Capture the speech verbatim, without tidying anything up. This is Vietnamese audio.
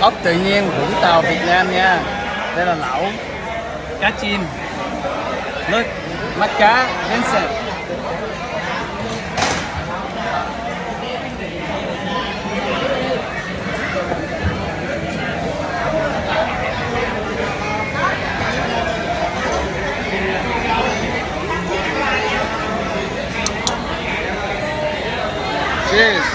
ốc tự nhiên Vũng Tàu Việt Nam nha. Đây là lẩu cá chim. Look, mắt cá Vincent. Cheers.